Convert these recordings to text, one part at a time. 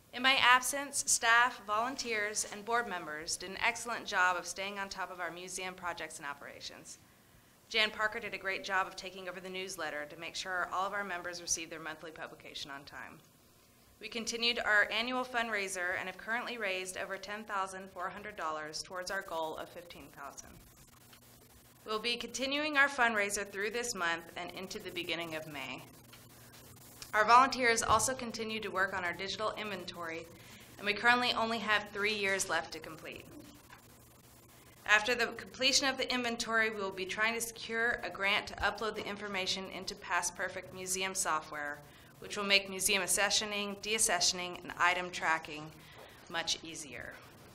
In my absence, staff, volunteers, and board members did an excellent job of staying on top of our museum projects and operations. Jan Parker did a great job of taking over the newsletter to make sure all of our members received their monthly publication on time. We continued our annual fundraiser and have currently raised over $10,400 towards our goal of $15,000. We'll be continuing our fundraiser through this month and into the beginning of May. Our volunteers also continue to work on our digital inventory, and we currently only have 3 years left to complete. After the completion of the inventory, we will be trying to secure a grant to upload the information into PastPerfect museum software, which will make museum accessioning, deaccessioning, and item tracking much easier.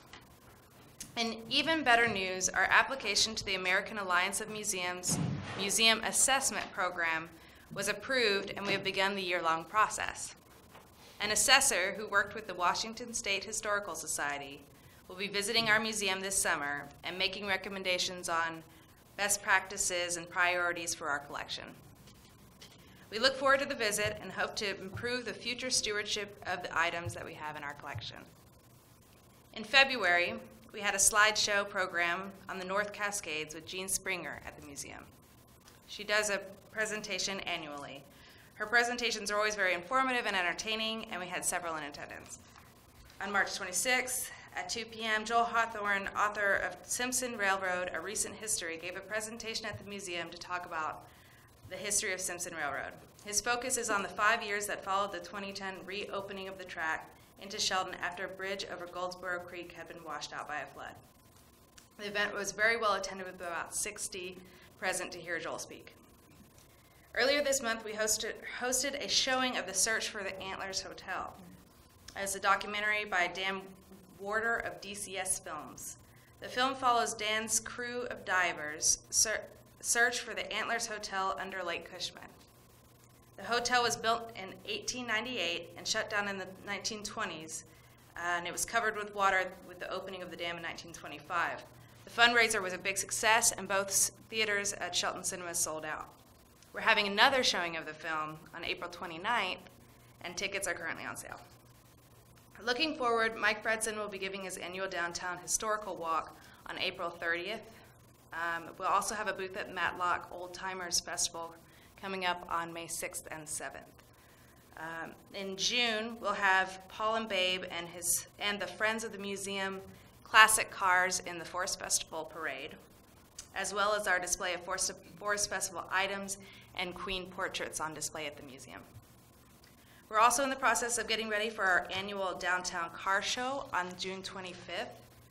In even better news, our application to the American Alliance of Museums Museum Assessment Program was approved, and we have begun the year-long process. An assessor who worked with the Washington State Historical Society will be visiting our museum this summer and making recommendations on best practices and priorities for our collection. We look forward to the visit and hope to improve the future stewardship of the items that we have in our collection. In February, we had a slideshow program on the North Cascades with Jean Springer at the museum. She does a presentation annually. Her presentations are always very informative and entertaining, and we had several in attendance. On March 26th at 2 p.m., Joel Hawthorne, author of Simpson Railroad, A Recent History, gave a presentation at the museum to talk about the history of Simpson Railroad. His focus is on the 5 years that followed the 2010 reopening of the track into Sheldon after a bridge over Goldsboro Creek had been washed out by a flood. The event was very well attended with about 60 present to hear Joel speak. Earlier this month, we hosted a showing of The Search for the Antlers Hotel as a documentary by Dan Warder of DCS Films. The film follows Dan's crew of divers search for the Antlers Hotel under Lake Cushman. The hotel was built in 1898 and shut down in the 1920s, and it was covered with water with the opening of the dam in 1925. The fundraiser was a big success, and both theaters at Shelton Cinemas sold out. We're having another showing of the film on April 29th, and tickets are currently on sale. Looking forward, Mike Fredson will be giving his annual downtown historical walk on April 30th. We'll also have a booth at Matlock Old Timers Festival coming up on May 6th and 7th. In June, we'll have Paul and Babe and the Friends of the Museum Classic Cars in the Forest Festival Parade, as well as our display of Forest Festival items and Queen portraits on display at the museum. We're also in the process of getting ready for our annual Downtown Car Show on June 25th.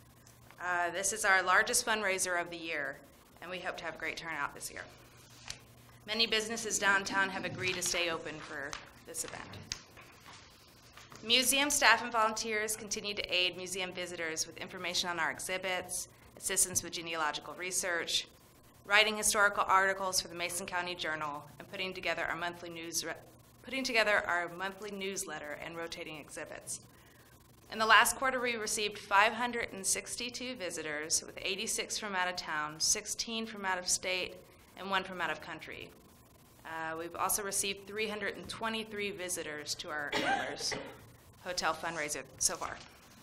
This is our largest fundraiser of the year, and we hope to have a great turnout this year. Many businesses downtown have agreed to stay open for this event. Museum staff and volunteers continue to aid museum visitors with information on our exhibits, assistance with genealogical research, writing historical articles for the Mason County Journal, and putting together our monthly newsletter and rotating exhibits. In the last quarter, we received 562 visitors, with 86 from out of town, 16 from out of state, and 1 from out of country. We've also received 323 visitors to our Antlers Hotel fundraiser so far.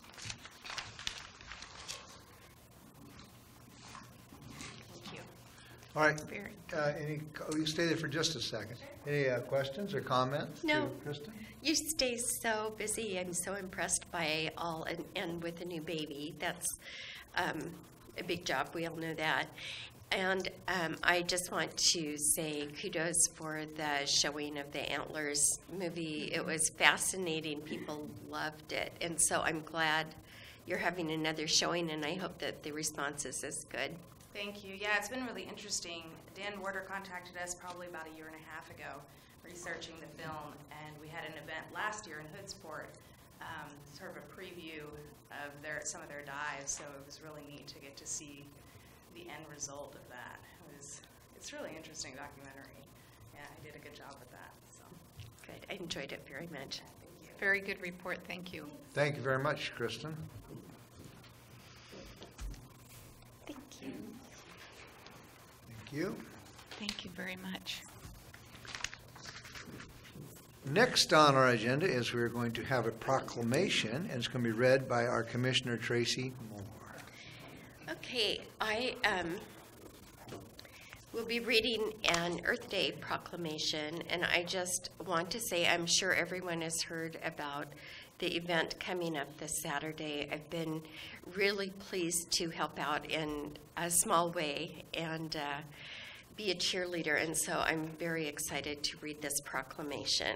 Thank you. All right. You stay there for just a second. Any questions or comments? No. To Kristen? You stay so busy. I'm so impressed by all, and with a new baby. That's a big job. We all know that. And I just want to say kudos for the showing of the Antlers movie. It was fascinating. People loved it. And so I'm glad you're having another showing, and I hope that the response is as good. Thank you. Yeah, it's been really interesting. Dan Warder contacted us probably about a year and a half ago researching the film, and we had an event last year in Hoodsport, sort of a preview of some of their dives, so it was really neat to get to see the end result of that. It's a really interesting documentary. Yeah, I did a good job with that. So. Good. I enjoyed it very much. Yeah, thank you. Very good report. Thank you. Thank you very much, Kristen. Thank you. Thank you. Thank you very much. Next on our agenda is we're going to have a proclamation, and it's going to be read by our Commissioner Tracy Moore. Okay, I will be reading an Earth Day proclamation, and I just want to say I'm sure everyone has heard about the event coming up this Saturday. I've been really pleased to help out in a small way and be a cheerleader, and so I'm very excited to read this proclamation.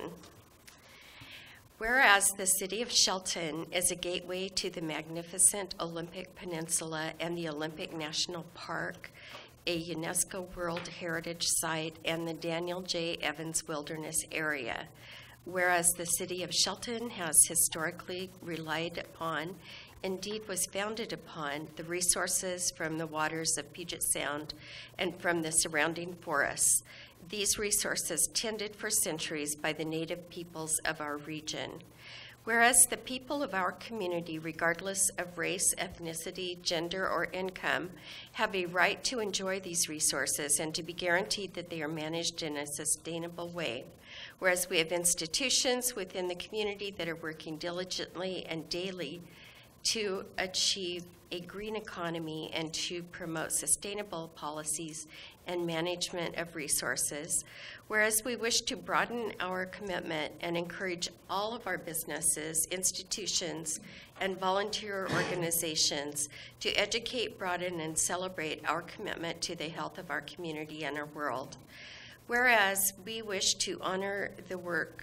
Whereas the city of Shelton is a gateway to the magnificent Olympic Peninsula and the Olympic National Park, a UNESCO World Heritage Site, and the Daniel J. Evans Wilderness Area. Whereas the city of Shelton has historically relied upon, indeed was founded upon, the resources from the waters of Puget Sound and from the surrounding forests. These resources tended for centuries by the native peoples of our region. Whereas the people of our community, regardless of race, ethnicity, gender, or income, have a right to enjoy these resources and to be guaranteed that they are managed in a sustainable way. Whereas we have institutions within the community that are working diligently and daily to achieve a green economy and to promote sustainable policies and management of resources. Whereas we wish to broaden our commitment and encourage all of our businesses, institutions, and volunteer organizations to educate, broaden, and celebrate our commitment to the health of our community and our world. Whereas we wish to honor the work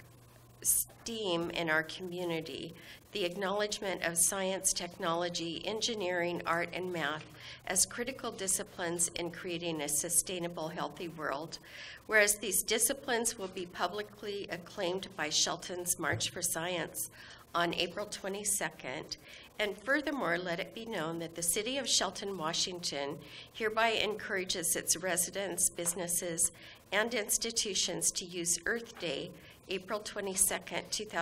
STEAM in our community, the acknowledgement of science, technology, engineering, art, and math as critical disciplines in creating a sustainable, healthy world. Whereas these disciplines will be publicly acclaimed by Shelton's March for Science on April 22nd. And furthermore, let it be known that the City of Shelton, Washington hereby encourages its residents, businesses, and institutions to use Earth Day, April 22nd,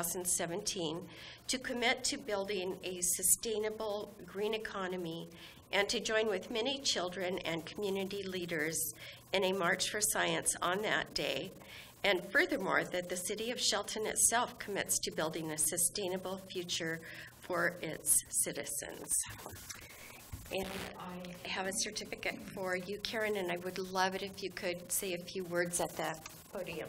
2017, to commit to building a sustainable green economy and to join with many children and community leaders in a March for Science on that day. And furthermore, that the City of Shelton itself commits to building a sustainable future for its citizens. And I have a certificate for you, Karen, and I would love it if you could say a few words at the podium.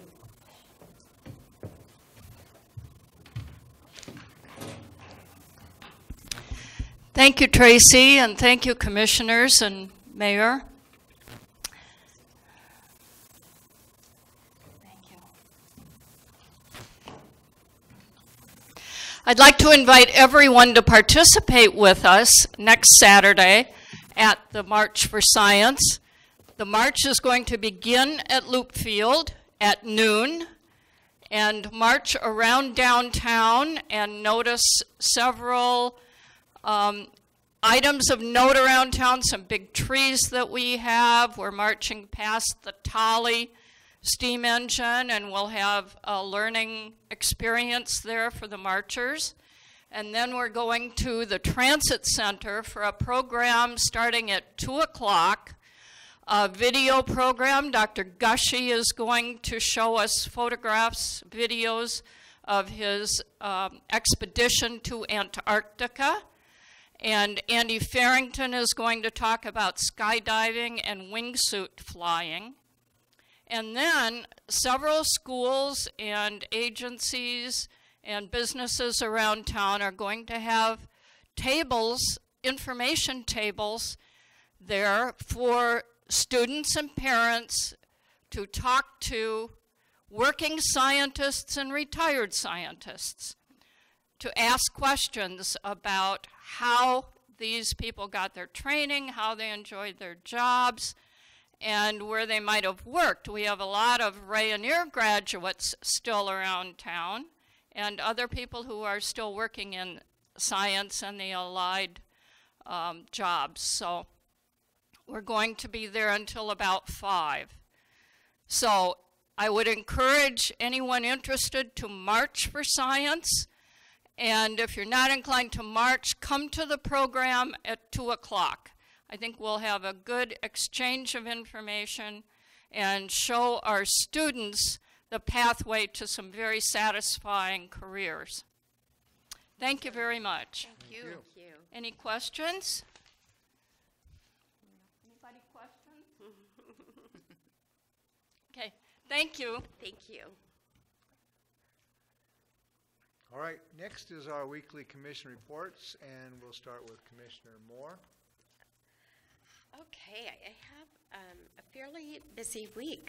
Thank you, Tracy, and thank you, commissioners and mayor. Thank you. I'd like to invite everyone to participate with us next Saturday at the March for Science. The march is going to begin at Loop Field at noon and march around downtown and notice several items of note around town, some big trees that we have. We're marching past the Tolly steam engine, and we'll have a learning experience there for the marchers. And then we're going to the Transit Center for a program starting at 2 o'clock, a video program. Dr. Gushy is going to show us photographs, videos of his expedition to Antarctica. And Andy Farrington is going to talk about skydiving and wingsuit flying. And then several schools and agencies and businesses around town are going to have tables, information tables there for students and parents to talk to working scientists and retired scientists, to ask questions about how these people got their training, how they enjoyed their jobs, and where they might have worked. We have a lot of Rayonier graduates still around town and other people who are still working in science and the allied jobs. So we're going to be there until about 5. So I would encourage anyone interested to march for science. And if you're not inclined to march, come to the program at 2 o'clock. I think we'll have a good exchange of information and show our students the pathway to some very satisfying careers. Thank you very much. Thank you. Thank you. Any questions? Anybody questions? Okay, thank you. Thank you. All right, next is our weekly commission reports, and we'll start with Commissioner Moore. Okay, I have a fairly busy week.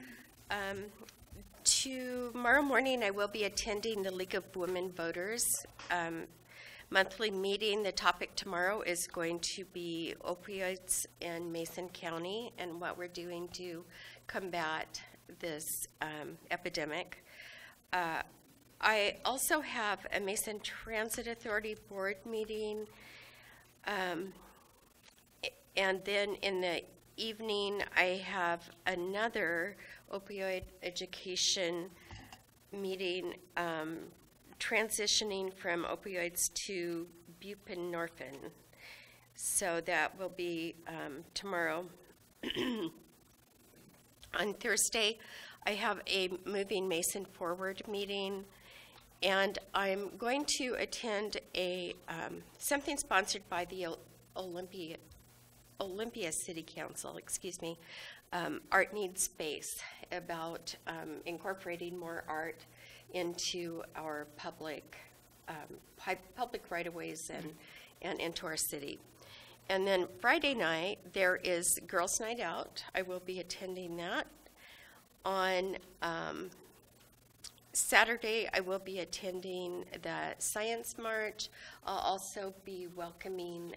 Tomorrow morning, I will be attending the League of Women Voters monthly meeting. The topic tomorrow is going to be opioids in Mason County and what we're doing to combat this epidemic. I also have a Mason Transit Authority board meeting. And then in the evening, I have another opioid education meeting, transitioning from opioids to buprenorphine. So that will be tomorrow. On Thursday, I have a Moving Mason Forward meeting, and I'm going to attend a something sponsored by the Olympia City Council, Art Needs Space, about incorporating more art into our public right-of-ways and into our city. And then Friday night, there is Girls' Night Out. I will be attending that. On Saturday, I will be attending the Science March. I'll also be welcoming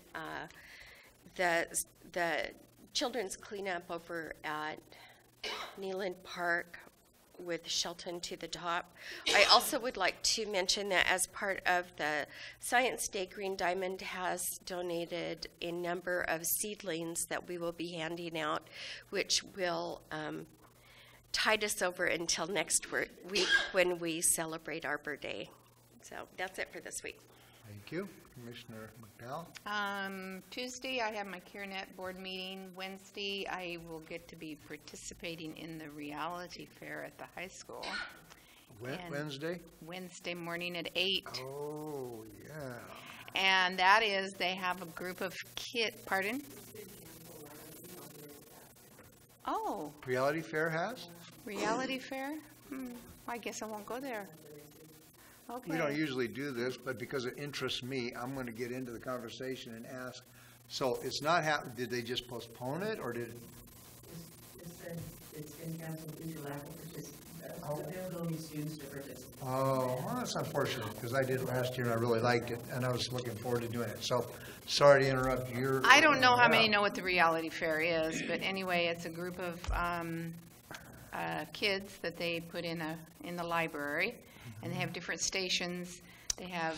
the children's cleanup over at Neyland Park with Shelton to the Top. I also would like to mention that as part of the Science Day, Green Diamond has donated a number of seedlings that we will be handing out, which will tide us over until next week when we celebrate Arbor Day. So that's it for this week. Thank you. Commissioner McDowell? Tuesday, I have my CareNet board meeting. Wednesday, I will get to be participating in the reality fair at the high school. And Wednesday? Wednesday morning at 8. Oh, yeah. And that is, they have a group of pardon? Oh, Reality Fair has? reality fair? I guess I won't go there. Okay. We don't usually do this, but because it interests me, I'm going to get into the conversation and ask. So it's not happening. Did they just postpone it, or did? It's been canceled due to lack of availability of students to participate. Oh, well, that's unfortunate, because I did it last year and I really liked it, and I was looking forward to doing it. So, sorry to interrupt your. I don't know how many know what the reality fair is, but anyway, it's a group of kids that they put in the library, and they have different stations. They have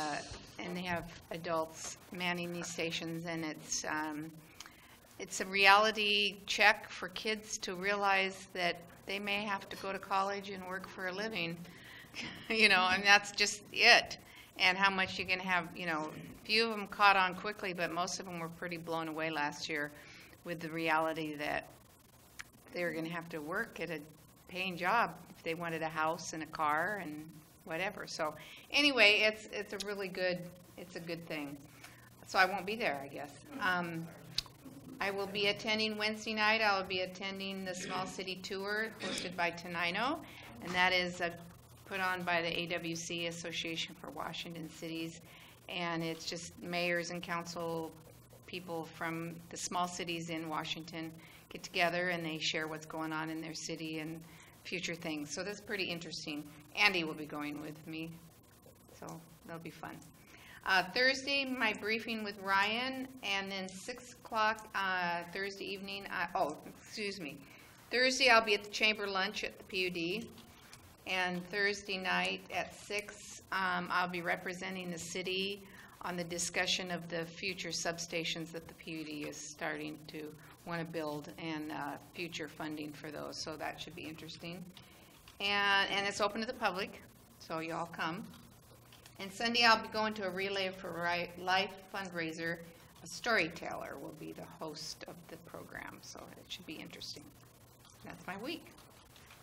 adults manning these stations, and it's a reality check for kids to realize that they may have to go to college and work for a living, and that's just it. And how much you can have, few of them caught on quickly, but most of them were pretty blown away last year with the reality that they were going to have to work at a paying job if they wanted a house and a car and whatever. So anyway, it's a good thing. So I won't be there, I guess. I will be attending Wednesday night. I will be attending the Small City Tour hosted by Tenino, and that is put on by the AWC, Association for Washington Cities, and it's just mayors and council people from the small cities in Washington get together and they share what's going on in their city and future things. So that's pretty interesting. Andy will be going with me, so that'll be fun. Thursday, my briefing with Ryan, and then 6 o'clock Thursday evening. Thursday, I'll be at the chamber lunch at the PUD, and Thursday night at 6, I'll be representing the city on the discussion of the future substations that the PUD is starting to want to build and future funding for those. So that should be interesting, and it's open to the public, so you all come. And Sunday, I'll be going to a Relay for Life fundraiser. A storyteller will be the host of the program, so it should be interesting. That's my week.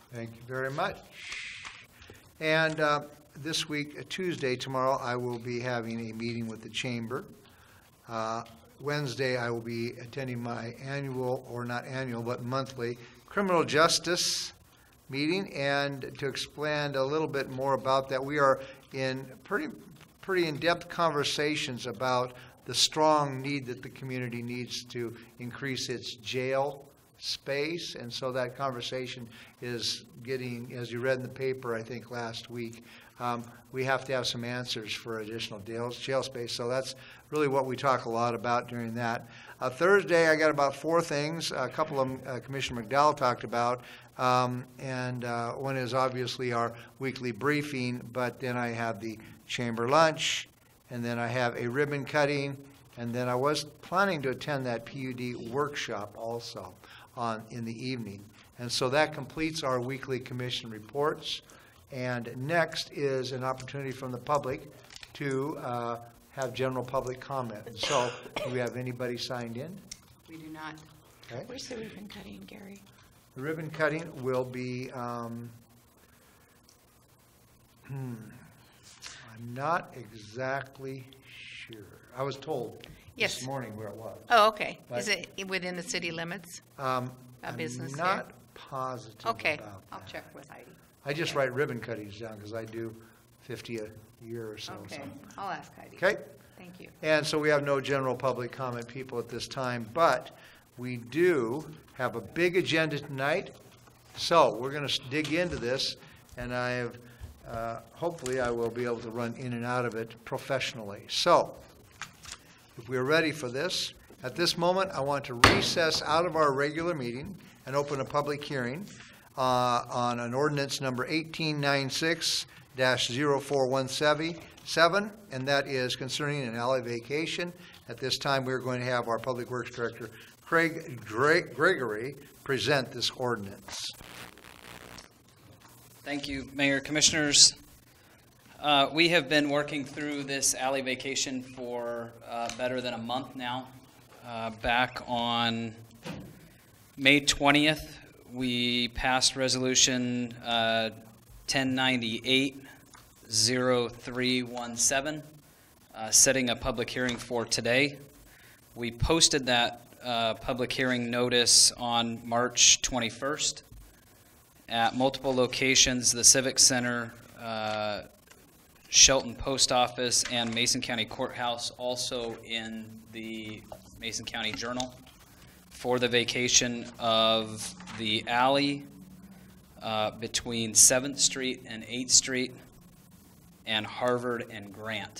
Thank you very much. And this week, Tuesday, tomorrow, I will be having a meeting with the Chamber. Wednesday, I will be attending my annual, or not annual, but monthly criminal justice meeting. And to expand a little bit more about that, we are in pretty in-depth conversations about the strong need that the community needs to increase its jail space. And so that conversation is getting, as you read in the paper, I think last week, we have to have some answers for additional jail space. So that's really what we talk a lot about during that. Thursday, I got about 4 things. A couple of them Commissioner McDowell talked about. And one is obviously our weekly briefing, but then I have the chamber lunch, and then I have a ribbon cutting, and then I was planning to attend that PUD workshop also in the evening. And so that completes our weekly commission reports. And next is an opportunity from the public to have general public comment. So do we have anybody signed in? We do not. Okay. Where's the ribbon cutting, Gary? The ribbon cutting will be, I'm not exactly sure. I was told Yes. this morning where it was. Oh, okay. But- Is it within the city limits? I'm business not positive Okay, about I'll that. check with Heidi. I just write ribbon cuttings down because I do 50 a year or so. Okay, I'll ask Heidi. Okay? Thank you. And so we have no general public comment people at this time, but we do have a big agenda tonight. So we're going to dig into this, and I have, hopefully I will be able to run in and out of it professionally. So if we're ready for this, at this moment I want to recess out of our regular meeting and open a public hearing on an ordinance number 1896-0417, and that is concerning an alley vacation. At this time, we're going to have our Public Works Director, Craig Gregory, present this ordinance. Thank you, Mayor, Commissioners. We have been working through this alley vacation for better than a month now. Back on May 20th, we passed Resolution 1098-0317, setting a public hearing for today. We posted that public hearing notice on March 21st at multiple locations, the Civic Center, Shelton Post Office, and Mason County Courthouse, also in the Mason County Journal, for the vacation of the alley between 7th Street and 8th Street and Harvard and Grant.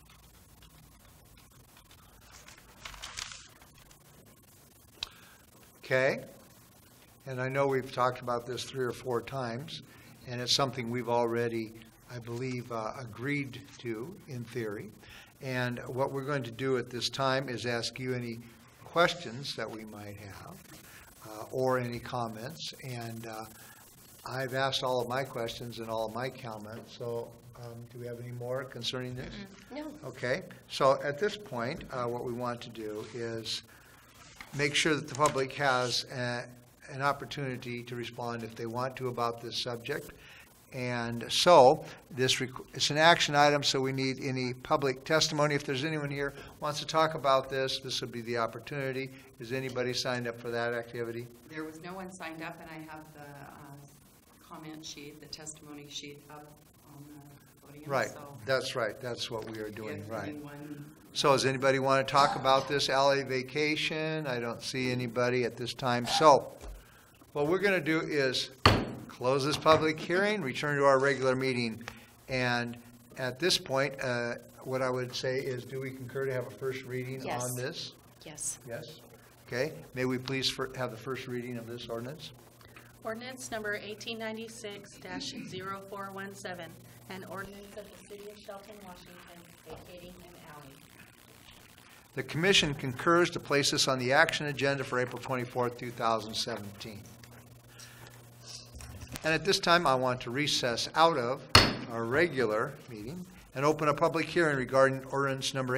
Okay? And I know we've talked about this 3 or 4 times, and it's something we've already, I believe, agreed to in theory. And what we're going to do at this time is ask you any questions that we might have or any comments. And I've asked all of my questions and all of my comments. So do we have any more concerning this? No. Okay. So at this point, what we want to do is make sure that the public has an opportunity to respond if they want to about this subject. And so it's an action item, so we need any public testimony. If there's anyone here who wants to talk about this, this would be the opportunity. Is anybody signed up for that activity? There was no one signed up, and I have the comment sheet, the testimony sheet up on the podium. Right, So that's right. That's what we are doing, if right. anyone- So does anybody want to talk about this alley vacation? I don't see anybody at this time. So what we're going to do is close this public hearing, return to our regular meeting. And at this point, what I would say is, do we concur to have a first reading Yes. on this? Yes. Yes? Okay. May we please have the first reading of this ordinance? Ordinance number 1896-0417, an ordinance of the City of Shelton, Washington, vacating an alley. The commission concurs to place this on the action agenda for April 24th, 2017. And at this time, I want to recess out of our regular meeting and open a public hearing regarding ordinance number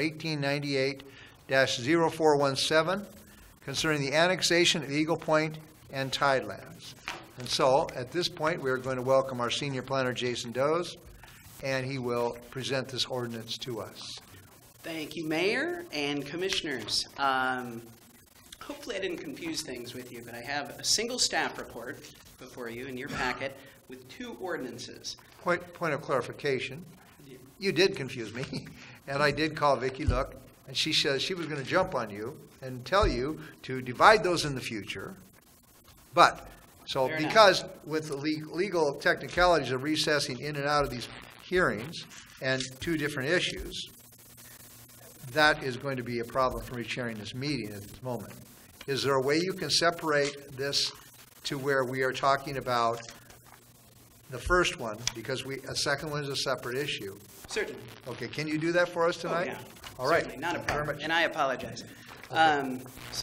1898-0417 concerning the annexation of Eagle Point and Tidelands. And so, at this point, we are going to welcome our senior planner, Jason Does, and he will present this ordinance to us. Thank you, Mayor and Commissioners. Hopefully I didn't confuse things with you, but I have a single staff report before you in your packet with 2 ordinances. Point of clarification, you did confuse me, and I did call Vicki Look, and she says she was going to jump on you and tell you to divide those in the future. But, so Fair enough. because with the legal technicalities of recessing in and out of these hearings and 2 different issues, that is going to be a problem for me chairing this meeting at this moment. Is there a way you can separate this to where we are talking about the first one, because a second one is a separate issue? Certainly. Okay, can you do that for us tonight? Oh, yeah. All right. Certainly, not a Thank you very problem. much. And I apologize. So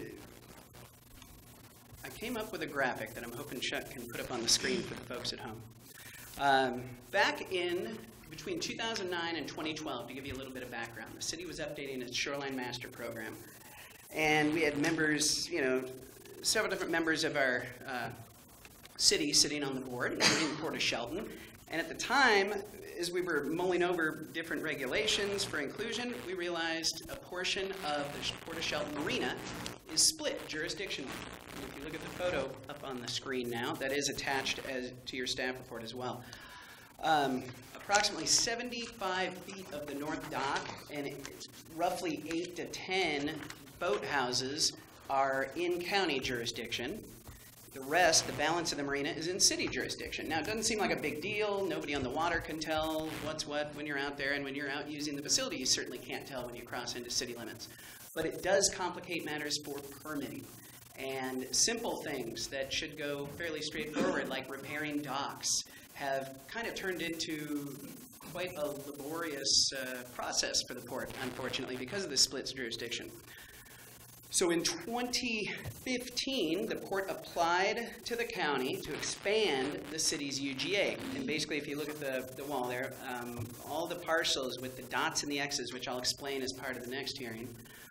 I came up with a graphic that I'm hoping Chuck can put up on the screen for the folks at home. Back in between 2009 and 2012, to give you a little bit of background, the city was updating its Shoreline Master Program. And we had members, several different members of our city sitting on the board, including Port of Shelton. And at the time, as we were mulling over different regulations for inclusion, we realized a portion of the Port of Shelton Marina is split jurisdictionally. And if you look at the photo up on the screen now, that is attached to your staff report as well. Approximately 75 feet of the north dock and roughly 8 to 10 boathouses are in county jurisdiction. The rest, the balance of the marina, is in city jurisdiction. Now, it doesn't seem like a big deal. Nobody on the water can tell what's what when you're out there, and when you're out using the facility, you certainly can't tell when you cross into city limits. But it does complicate matters for permitting. And simple things that should go fairly straightforward, like repairing docks, have kind of turned into quite a laborious process for the port, unfortunately, because of the split jurisdiction. So in 2015, the port applied to the county to expand the city's UGA. And basically, if you look at the wall there, all the parcels with the dots and the X's, which I'll explain as part of the next hearing,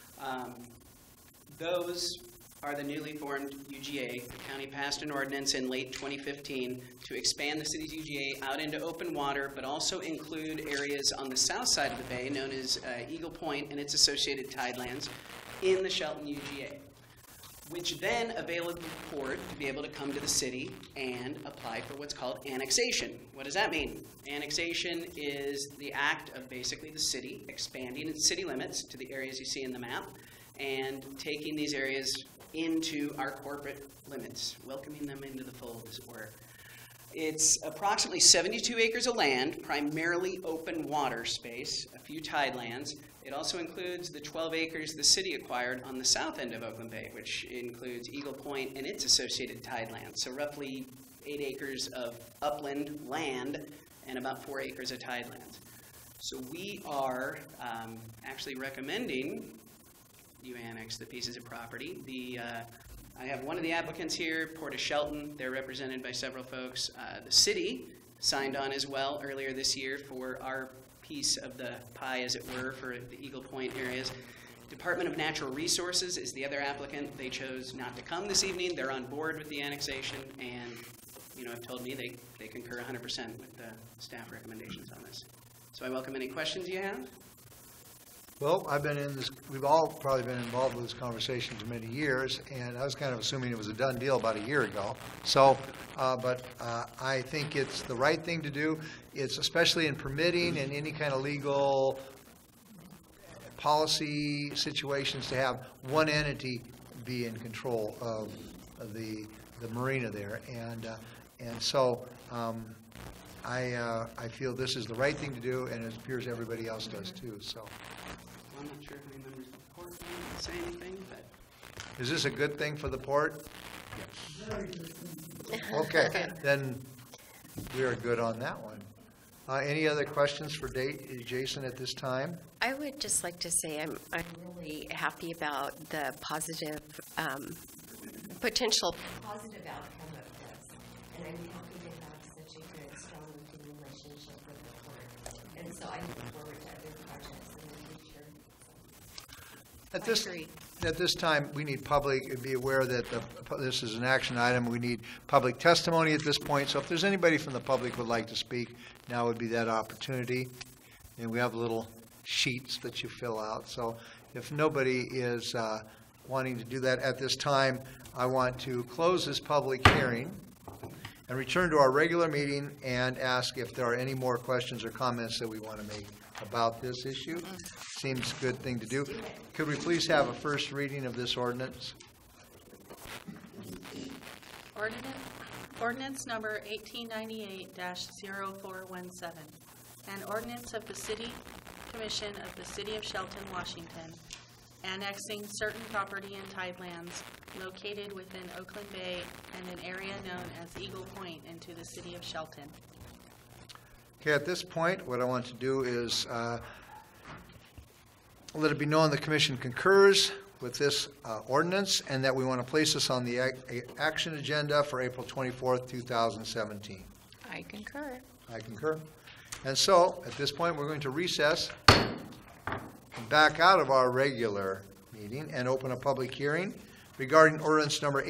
those are the newly formed UGA. The county passed an ordinance in late 2015 to expand the city's UGA out into open water, but also include areas on the south side of the bay known as Eagle Point and its associated tidelands in the Shelton UGA, which then availed the port to be able to come to the city and apply for what's called annexation. What does that mean? Annexation is the act of basically the city expanding its city limits to the areas you see in the map and taking these areas into our corporate limits, welcoming them into the fold, as it were. It's approximately 72 acres of land, primarily open water space, a few tidelands. It also includes the 12 acres the city acquired on the south end of Oakland Bay, which includes Eagle Point and its associated tidelands. So roughly 8 acres of upland land and about 4 acres of tidelands. So we are actually recommending you annex the pieces of property. I have one of the applicants here, Port of Shelton. They're represented by several folks. The city signed on as well earlier this year for our piece of the pie, as it were, for the Eagle Point areas. Department of Natural Resources is the other applicant. They chose not to come this evening. They're on board with the annexation and have told me they concur 100% with the staff recommendations on this. So I welcome any questions you have. Well, we've all probably been involved with this conversation for many years, and I was kind of assuming it was a done deal about a year ago. So, but I think it's the right thing to do. It's especially in permitting and any kind of legal policy situations to have one entity be in control of the marina there. And so I feel this is the right thing to do, and it appears everybody else does too. So. I'm not sure if any members of the port want to say anything, but Is this a good thing for the port? Very good thing. Okay, then we are good on that one. Any other questions for Jason at this time? I would just like to say I'm really happy about the positive, potential positive outcome of this. And I'm happy to have such a good, strong working relationship with the port. And so I look forward to other projects in the future. At this, Agreed. at this time, we need public, be aware that this is an action item. We need public testimony at this point. So if there's anybody from the public who would like to speak, now would be that opportunity. And we have little sheets that you fill out. So if nobody is wanting to do that at this time, I want to close this public hearing and return to our regular meeting and ask if there are any more questions or comments that we want to make about this issue. Seems a good thing to do. Could we please have a first reading of this ordinance? Ordinance number 1898-0417, an ordinance of the City Commission of the City of Shelton, Washington, annexing certain property and tidelands located within Oakland Bay and an area known as Eagle Point into the City of Shelton. Okay, at this point, what I want to do is let it be known the Commission concurs with this ordinance and that we want to place this on the action agenda for April 24th, 2017. I concur. I concur. And so, at this point, we're going to recess back out of our regular meeting and open a public hearing regarding ordinance number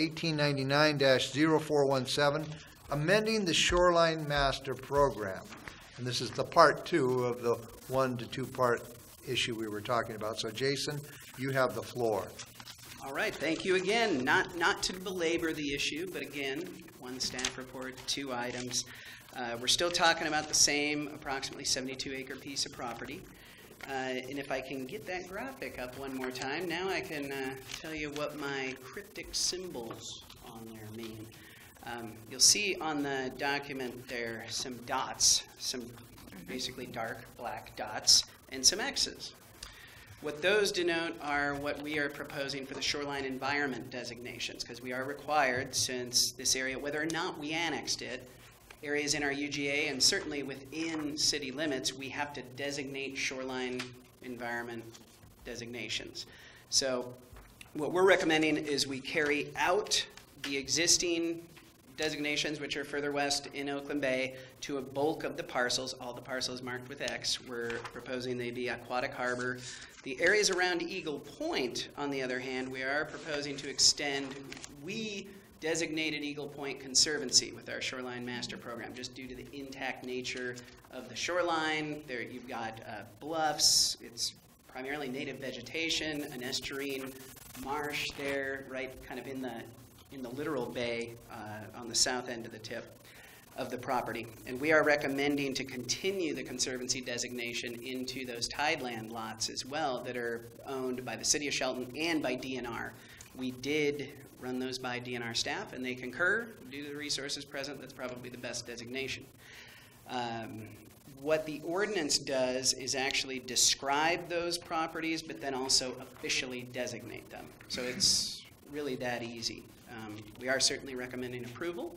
1899-0417, amending the Shoreline Master Program. And this is the part 2 of the 1 to 2 part issue we were talking about. So, Jason, you have the floor. All right, thank you again. Not to belabor the issue, but again, 1 staff report, 2 items. We're still talking about the same approximately 72-acre piece of property. And if I can get that graphic up one more time, now I can tell you what my cryptic symbols on there mean. You'll see on the document there some dots, some basically dark black dots, and some X's. What those denote are what we are proposing for the shoreline environment designations, because we are required, since this area, whether or not we annexed it, areas in our UGA and certainly within city limits, we have to designate shoreline environment designations. So what we're recommending is we carry out the existing designations, which are further west in Oakland Bay, to a bulk of the parcels, all the parcels marked with X. We're proposing they be Aquatic Harbor. The areas around Eagle Point, on the other hand, we are proposing to extend. We designated Eagle Point Conservancy with our Shoreline Master Program, just due to the intact nature of the shoreline. There you've got bluffs. It's primarily native vegetation, an estuarine marsh there, right kind of in the littoral bay on the south end of the tip of the property. And we are recommending to continue the Conservancy designation into those tideland lots as well that are owned by the City of Shelton and by DNR. We did run those by DNR staff, and they concur. Due to the resources present, that's probably the best designation. What the ordinance does is actually describe those properties, but then also officially designate them. So it's really that easy. We are certainly recommending approval.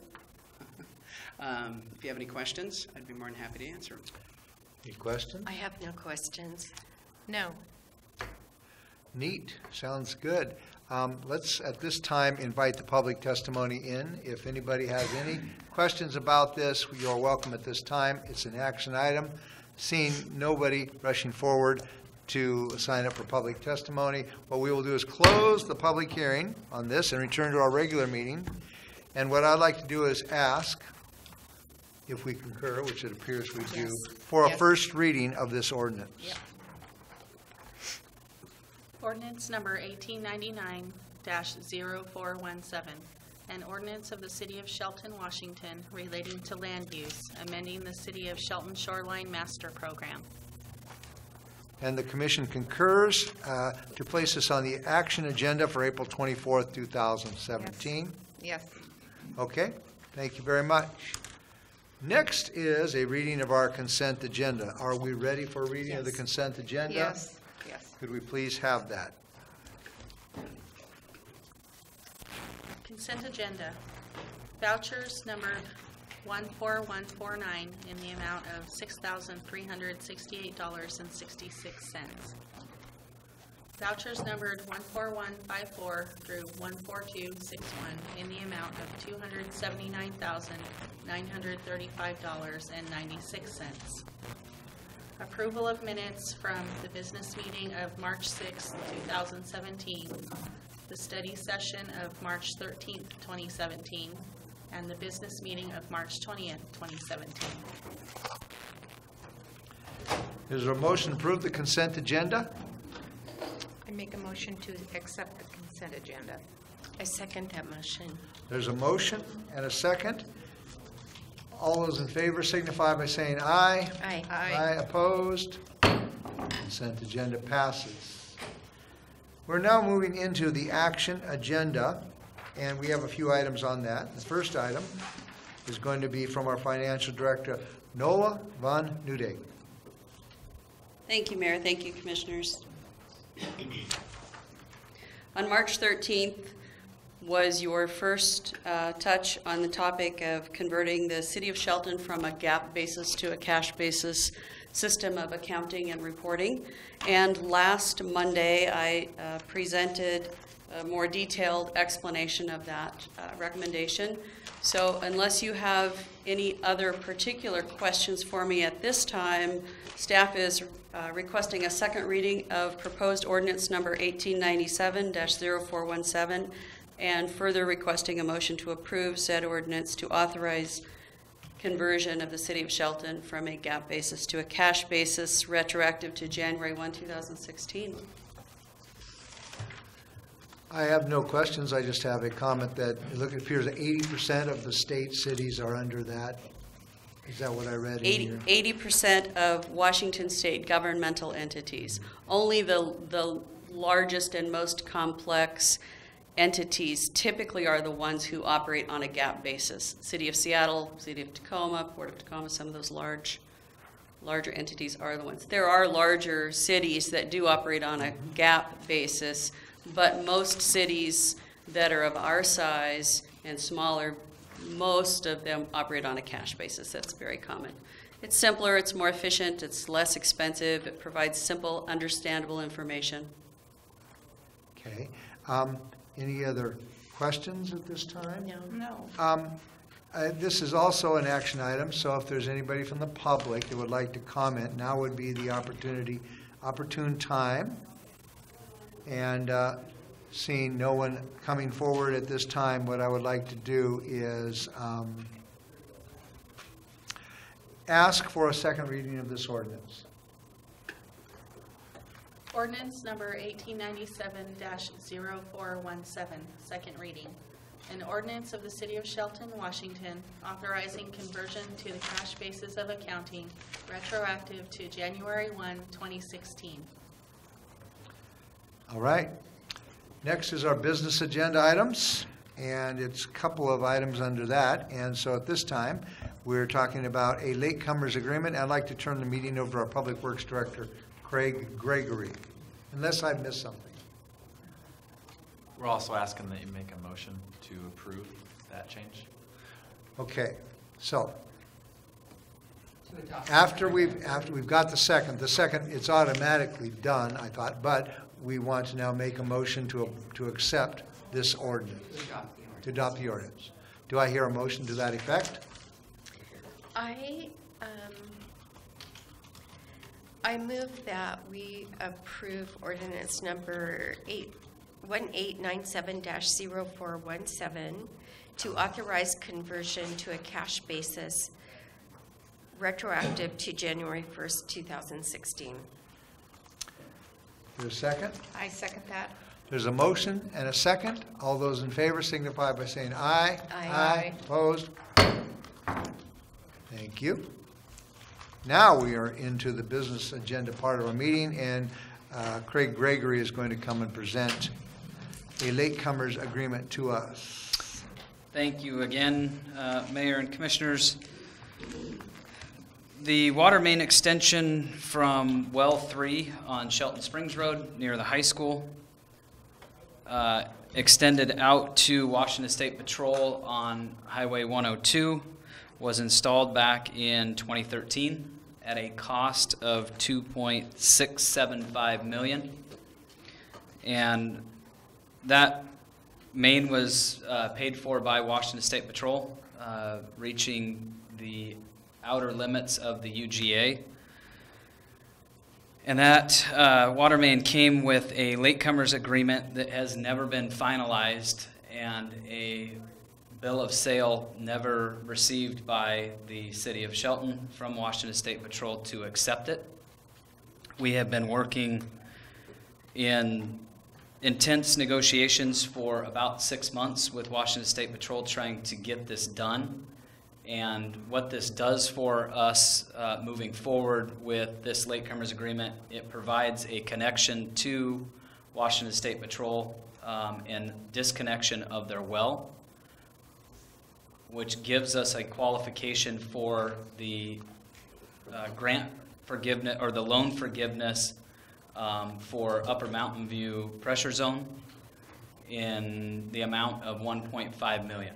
If you have any questions, I'd be more than happy to answer them. Any questions? I have no questions. No. Neat. Sounds good. Let's, at this time, invite the public testimony in. If anybody has any questions about this, you're welcome at this time. It's an action item. Seeing nobody rushing forward to sign up for public testimony, what we will do is close the public hearing on this and return to our regular meeting. And what I'd like to do is ask, if we concur, which it appears we do, for a first reading of this ordinance. Yep. Ordinance number 1899-0417, an ordinance of the City of Shelton, Washington, relating to land use, amending the City of Shelton Shoreline Master Program. And the Commission concurs to place this on the action agenda for April 24th, 2017. Yes. Okay, thank you very much. Next is a reading of our consent agenda. Are we ready for a reading of the consent agenda? Yes. Yes. Could we please have that? Consent agenda. Vouchers numbered 14149 in the amount of $6,368.66. Vouchers numbered 14154 through 14261 in the amount of $279,935.96. Approval of minutes from the business meeting of March 6, 2017, the study session of March 13, 2017, and the business meeting of March 20th, 2017. Is there a motion to approve the consent agenda? I make a motion to accept the consent agenda. I second that motion. There's a motion and a second. All those in favor signify by saying aye. Aye. Aye, opposed. Consent agenda passes. We're now moving into the action agenda, and we have a few items on that. The first item is going to be from our financial director, Noah Van Nudek. Thank you, Mayor. Thank you, Commissioners. On March 13th was your first touch on the topic of converting the City of Shelton from a GAAP basis to a cash basis system of accounting and reporting. And last Monday, I presented a more detailed explanation of that recommendation. So unless you have any other particular questions for me at this time, staff is requesting a second reading of proposed ordinance number 1897-0417 and further requesting a motion to approve said ordinance to authorize conversion of the City of Shelton from a GAAP basis to a cash basis retroactive to January 1, 2016. I have no questions. I just have a comment that it appears that 80% of the state cities are under that. Is that what I read in here? 80% of Washington state governmental entities. Only the largest and most complex entities typically are the ones who operate on a GAAP basis. City of Seattle, City of Tacoma, Port of Tacoma, some of those larger entities are the ones. There are larger cities that do operate on a GAAP basis, but most cities that are of our size and smaller, most of them operate on a cash basis. That's very common. It's simpler, it's more efficient, it's less expensive, it provides simple, understandable information. Okay. Any other questions at this time? No. This is also an action item, so if there's anybody from the public that would like to comment, now would be the opportune time. And seeing no one coming forward at this time, what I would like to do is ask for a second reading of this ordinance. Ordinance number 1897-0417, second reading. An ordinance of the City of Shelton, Washington, authorizing conversion to the cash basis of accounting retroactive to January 1, 2016. All right. Next is our business agenda items, and it's a couple of items under that. And so at this time, we're talking about a latecomers agreement. I'd like to turn the meeting over to our Public Works Director, Craig Gregory, unless I've missed something. We're also asking that you make a motion to approve that change. Okay, so after we've got the second, it's automatically done, I thought, but we want to now make a motion to accept this ordinance, to adopt the ordinance. Do I hear a motion to that effect? I move that we approve ordinance number 1897-0417 to authorize conversion to a cash basis retroactive to January 1st, 2016. There's a second? I second that. There's a motion and a second. All those in favor signify by saying aye. Aye. Opposed? Thank you. Now we are into the business agenda part of our meeting, and Craig Gregory is going to come and present a latecomers agreement to us. Thank you again, Mayor and Commissioners. The water main extension from Well 3 on Shelton Springs Road near the high school extended out to Washington State Patrol on Highway 102 was installed back in 2013 at a cost of $2.675 million. And that main was paid for by Washington State Patrol, reaching the outer limits of the UGA. And that water main came with a latecomers agreement that has never been finalized and a bill of sale never received by the City of Shelton from Washington State Patrol to accept it. We have been working in intense negotiations for about 6 months with Washington State Patrol trying to get this done. And what this does for us moving forward with this latecomers agreement, it provides a connection to Washington State Patrol and disconnection of their well, which gives us a qualification for the grant forgiveness or the loan forgiveness for Upper Mountain View pressure zone in the amount of $1.5 million.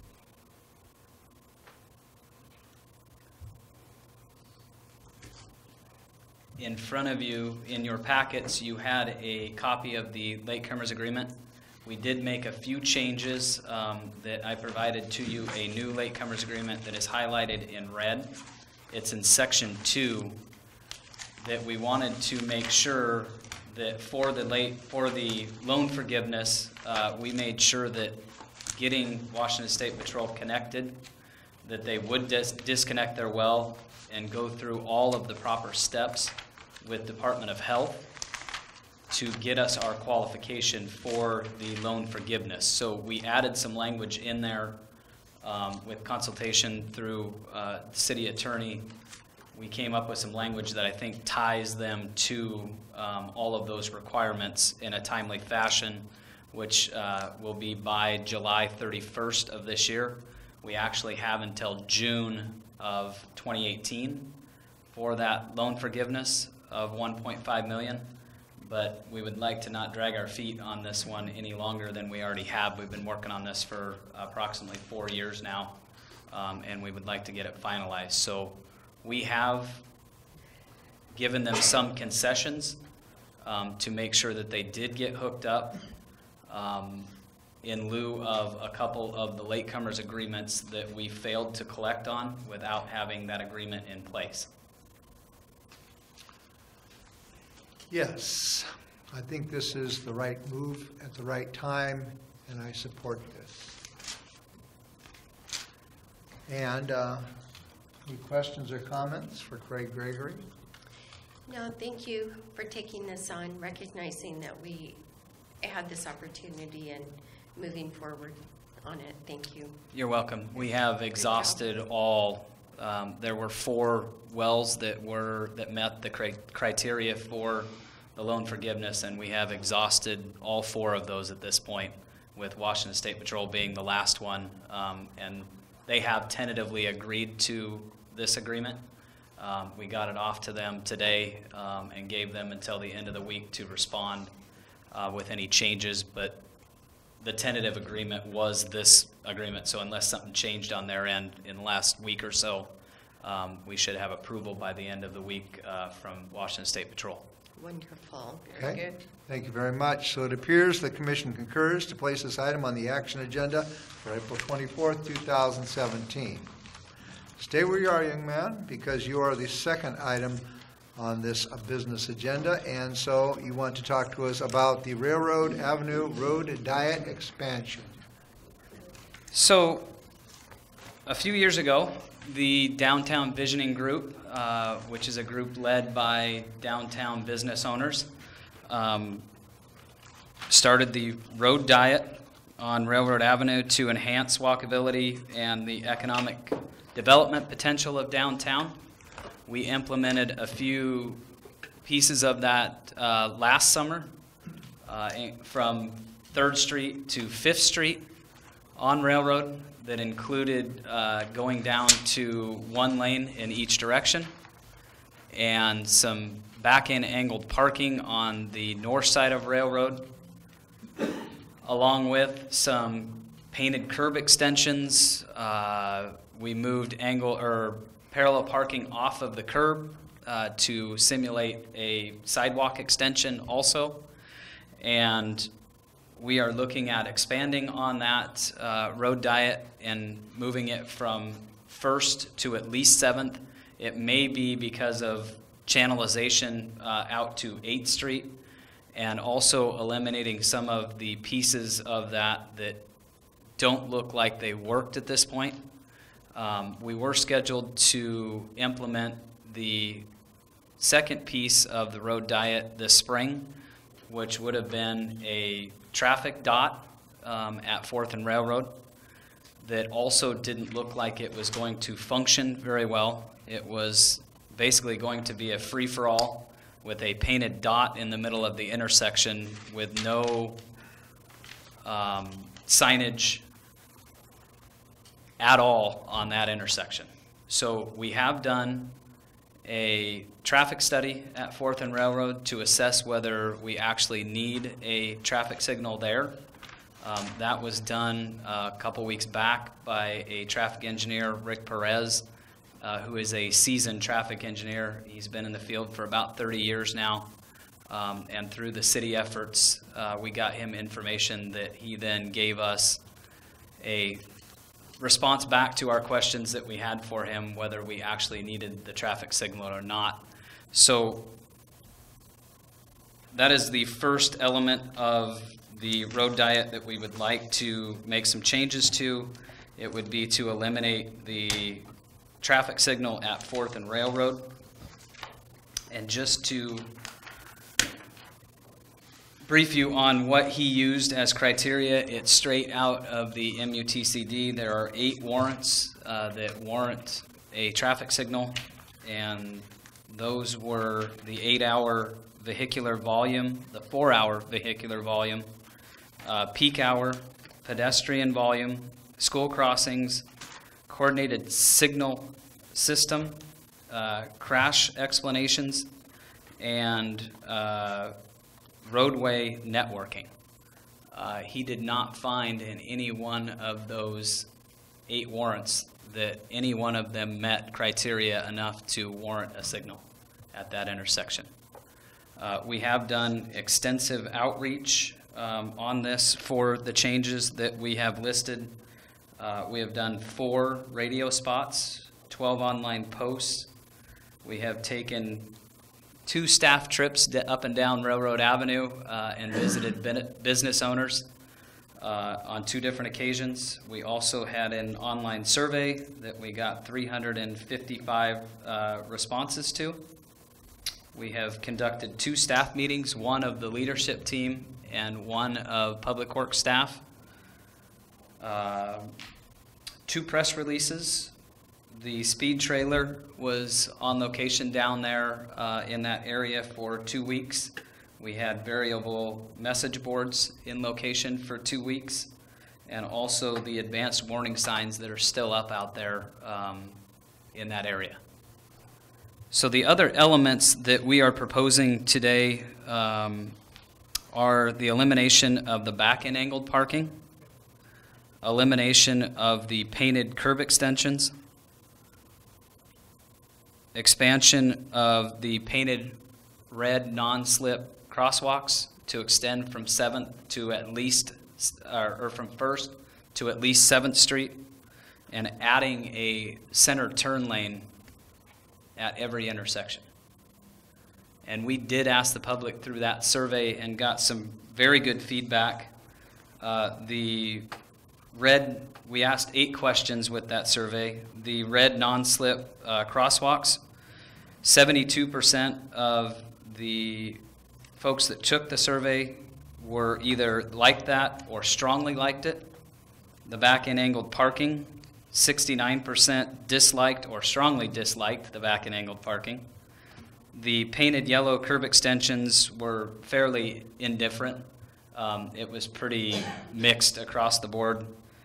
In front of you, in your packets, you had a copy of the latecomers agreement. We did make a few changes that I provided to you, a new latecomers agreement that is highlighted in red. It's in section 2 that we wanted to make sure that for the loan forgiveness, we made sure that getting Washington State Patrol connected, that they would disconnect their well and go through all of the proper steps with Department of Health to get us our qualification for the loan forgiveness. So we added some language in there with consultation through the city attorney. We came up with some language that I think ties them to all of those requirements in a timely fashion, which will be by July 31st of this year. We actually have until June of 2018 for that loan forgiveness of $1.5 million, but we would like to not drag our feet on this one any longer than we already have. We've been working on this for approximately 4 years now, and we would like to get it finalized. So we have given them some concessions to make sure that they did get hooked up in lieu of a couple of the latecomers agreements that we failed to collect on without having that agreement in place. Yes, I think this is the right move at the right time, and I support this. And any questions or comments for Craig Gregory? No, thank you for taking this on, recognizing that we had this opportunity and moving forward on it. Thank you. You're welcome. We have exhausted all. There were 4 wells that met the criteria for the loan forgiveness, and we have exhausted all 4 of those at this point, with Washington State Patrol being the last one. And they have tentatively agreed to this agreement. We got it off to them today and gave them until the end of the week to respond with any changes, but the tentative agreement was this agreement, so unless something changed on their end in the last week or so, we should have approval by the end of the week from Washington State Patrol. Wonderful. Very Okay. good. Thank you very much. So it appears the commission concurs to place this item on the action agenda for April 24th, 2017. Stay where you are, young man, because you are the second item on this business agenda, and so you want to talk to us about the Railroad Avenue Road Diet expansion. So, a few years ago, the Downtown Visioning Group, which is a group led by downtown business owners, started the Road Diet on Railroad Avenue to enhance walkability and the economic development potential of downtown. We implemented a few pieces of that last summer from 3rd Street to 5th Street on Railroad that included going down to 1 lane in each direction and some back-end angled parking on the north side of Railroad, along with some painted curb extensions. We moved parallel parking off of the curb to simulate a sidewalk extension also. And we are looking at expanding on that Road Diet and moving it from 1st to at least 7th. It may be because of channelization out to 8th Street, and also eliminating some of the pieces of that don't look like they worked at this point. We were scheduled to implement the second piece of the road diet this spring, which would have been a traffic dot at 4th and Railroad that also didn't look like it was going to function very well. It was basically going to be a free-for-all with a painted dot in the middle of the intersection with no signage at all on that intersection. So we have done a traffic study at 4th and Railroad to assess whether we actually need a traffic signal there. That was done a couple weeks back by a traffic engineer, Rick Perez, who is a seasoned traffic engineer. He's been in the field for about 30 years now. And through the city efforts, we got him information that he then gave us a response back to our questions that we had for him, whether we actually needed the traffic signal or not. So that is the first element of the road diet that we would like to make some changes to. It would be to eliminate the traffic signal at 4th and Railroad. And just to brief you on what he used as criteria, it's straight out of the MUTCD. There are 8 warrants that warrant a traffic signal, and those were the 8-hour vehicular volume, the 4-hour vehicular volume, peak hour, pedestrian volume, school crossings, coordinated signal system, crash explanations, and roadway networking. He did not find in any one of those 8 warrants that any one of them met criteria enough to warrant a signal at that intersection. We have done extensive outreach on this for the changes that we have listed. We have done 4 radio spots, 12 online posts. We have taken 2 staff trips up and down Railroad Avenue and visited business owners on 2 different occasions. We also had an online survey that we got 355 responses to. We have conducted 2 staff meetings, one of the leadership team and one of Public Works staff. 2 press releases. The speed trailer was on location down there in that area for 2 weeks. We had variable message boards in location for 2 weeks, and also the advanced warning signs that are still up out there in that area. So the other elements that we are proposing today are the elimination of the back-end angled parking, elimination of the painted curb extensions, expansion of the painted red non-slip crosswalks to extend from 7th to at least, or from 1st to at least 7th Street, and adding a center turn lane at every intersection. And we did ask the public through that survey and got some very good feedback. The red, we asked 8 questions with that survey. The red non-slip crosswalks, 72% of the folks that took the survey were either liked that or strongly liked it. The back-end angled parking, 69% disliked or strongly disliked the back-end angled parking. The painted yellow curb extensions were fairly indifferent. It was pretty mixed across the board.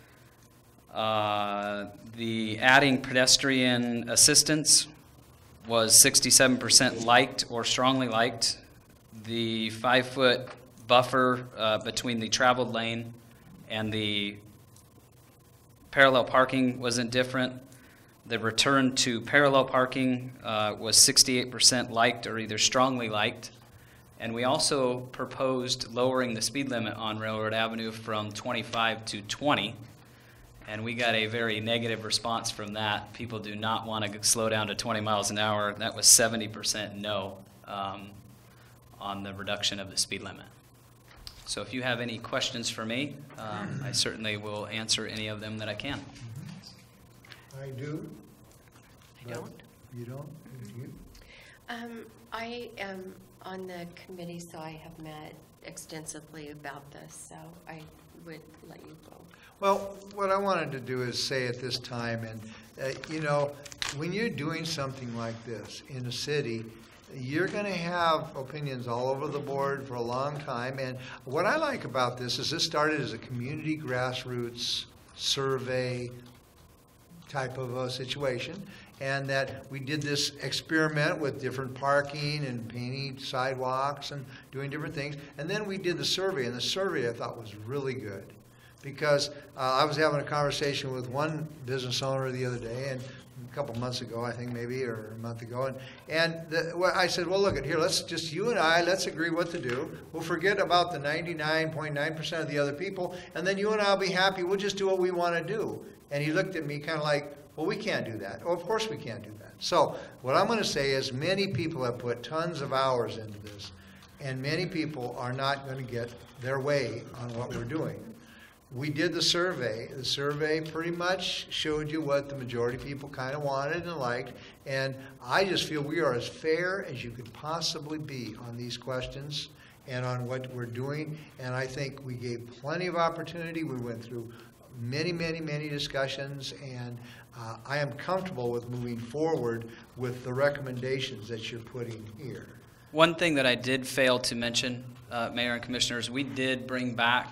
The adding pedestrian assistance was 67% liked or strongly liked. The 5-foot buffer between the traveled lane and the parallel parking was indifferent. The return to parallel parking was 68% liked or either strongly liked. And we also proposed lowering the speed limit on Railroad Avenue from 25 to 20. And we got a very negative response from that. People do not want to slow down to 20 miles an hour. That was 70% no on the reduction of the speed limit. So if you have any questions for me, I certainly will answer any of them that I can. I do. I don't. You don't? You? I am on the committee, so I have met extensively about this, so I would let you go. Well, what I wanted to do is say at this time, and you know, when you're doing something like this in a city, you're going to have opinions all over the board for a long time. And what I like about this is this started as a community grassroots survey type of a situation, and that we did this experiment with different parking and painting sidewalks and doing different things. And then we did the survey, and the survey I thought was really good. Because I was having a conversation with one business owner the other day, and a couple months ago, I think maybe, or a month ago, and I said, well, look, here, let's just, you and I, let's agree what to do. We'll forget about the 99.9% of the other people, and then you and I will be happy. We'll just do what we want to do. And he looked at me kind of like, well, we can't do that. Oh, of course we can't do that. So what I'm going to say is many people have put tons of hours into this, and many people are not going to get their way on what we're doing. We did the survey. The survey pretty much showed you what the majority of people kind of wanted and liked. And I just feel we are as fair as you could possibly be on these questions and on what we're doing. And I think we gave plenty of opportunity. We went through many, many, many discussions. And I am comfortable with moving forward with the recommendations that you're putting here. One thing that I did fail to mention, Mayor and Commissioners, we did bring back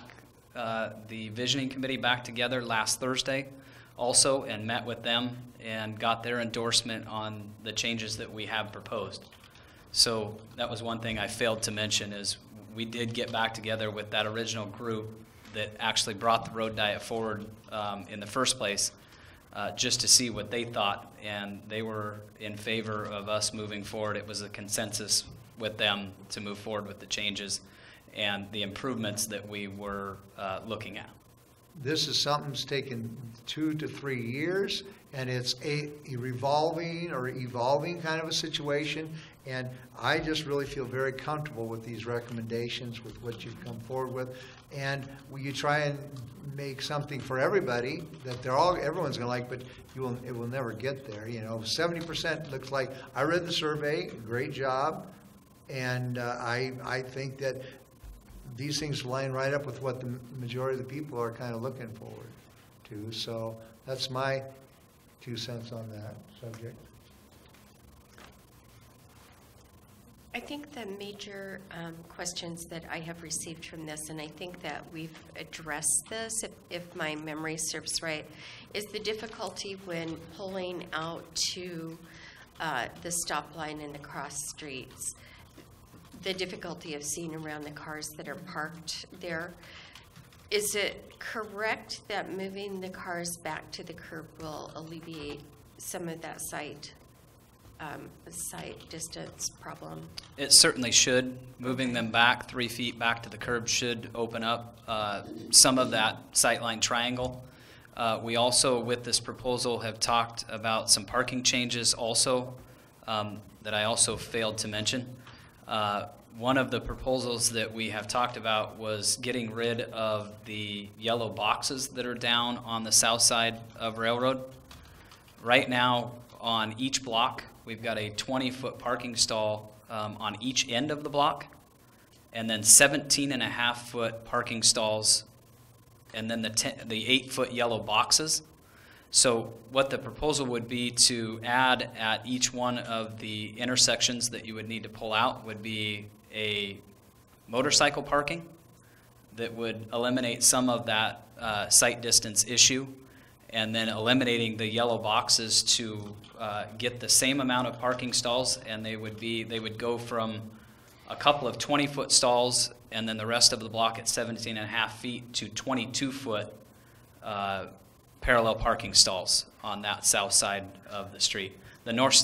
the visioning committee back together last Thursday also, and met with them and got their endorsement on the changes that we have proposed. So that was one thing I failed to mention, is we did get back together with that original group that actually brought the road diet forward in the first place, just to see what they thought, and they were in favor of us moving forward. It was a consensus with them to move forward with the changes and the improvements that we were looking at. This is something that's taken 2 to 3 years, and it's a revolving or evolving kind of a situation, and I just really feel very comfortable with these recommendations, with what you've come forward with. And you try and make something for everybody that everyone's going to like, but it will never get there. You know, 70% looks like, I read the survey, great job, and I think that these things line right up with what the majority of the people are kind of looking forward to. So that's my 2 cents on that subject. I think the major questions that I have received from this, and I think that we've addressed this, if my memory serves right, is the difficulty when pulling out to the stop line and the cross streets. The difficulty of seeing around the cars that are parked there. Is it correct that moving the cars back to the curb will alleviate some of that sight distance problem? It certainly should. Moving them back 3 feet back to the curb should open up some of that sightline triangle. We also, with this proposal, have talked about some parking changes also that I also failed to mention. One of the proposals that we have talked about was getting rid of the yellow boxes that are down on the south side of Railroad. Right now, on each block, we've got a 20-foot parking stall on each end of the block, and then 17.5-foot parking stalls, and then the 8-foot yellow boxes. So what the proposal would be to add at each one of the intersections that you would need to pull out would be a motorcycle parking that would eliminate some of that sight distance issue, and then eliminating the yellow boxes to get the same amount of parking stalls, and they would go from a couple of 20-foot stalls and then the rest of the block at 17.5 feet to 22-foot parallel parking stalls on that south side of the street. The north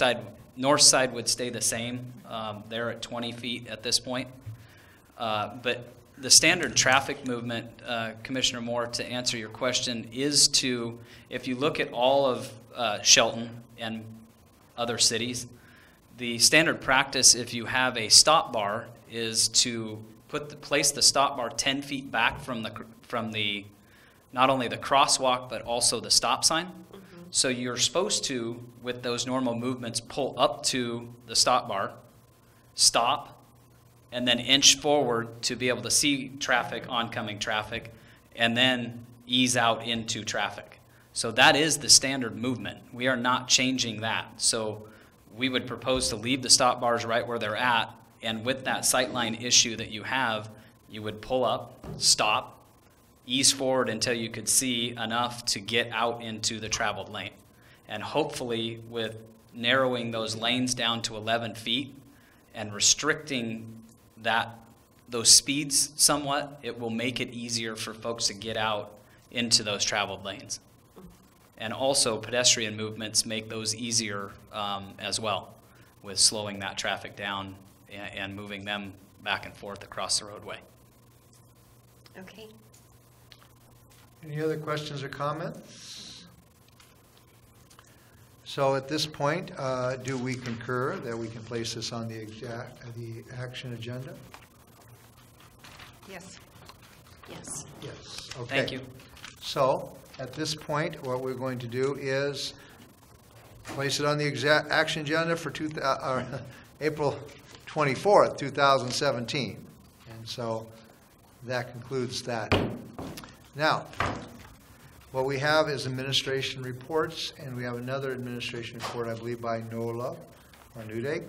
side would stay the same. They're at 20 feet at this point. But the standard traffic movement, Commissioner Moore, to answer your question, is to, if you look at all of Shelton and other cities, the standard practice, if you have a stop bar, is to place the stop bar 10 feet back from the not only the crosswalk but also the stop sign. Mm-hmm. So you're supposed to, with those normal movements, pull up to the stop bar, stop, and then inch forward to be able to see traffic, oncoming traffic, and then ease out into traffic. So that is the standard movement. We are not changing that. So we would propose to leave the stop bars right where they're at, and with that sightline issue that you have, you would pull up, stop, ease forward until you could see enough to get out into the traveled lane. And hopefully with narrowing those lanes down to 11 feet and restricting those speeds somewhat, it will make it easier for folks to get out into those traveled lanes. And also pedestrian movements make those easier as well, with slowing that traffic down and moving them back and forth across the roadway. Okay. Any other questions or comments? So at this point, do we concur that we can place this on the action agenda? Yes. Yes. Yes. Okay. Thank you. So at this point, what we're going to do is place it on the action agenda for April 24th, 2017. And so that concludes that. Now, what we have is administration reports, and we have another administration report, I believe, by Nola or Nude.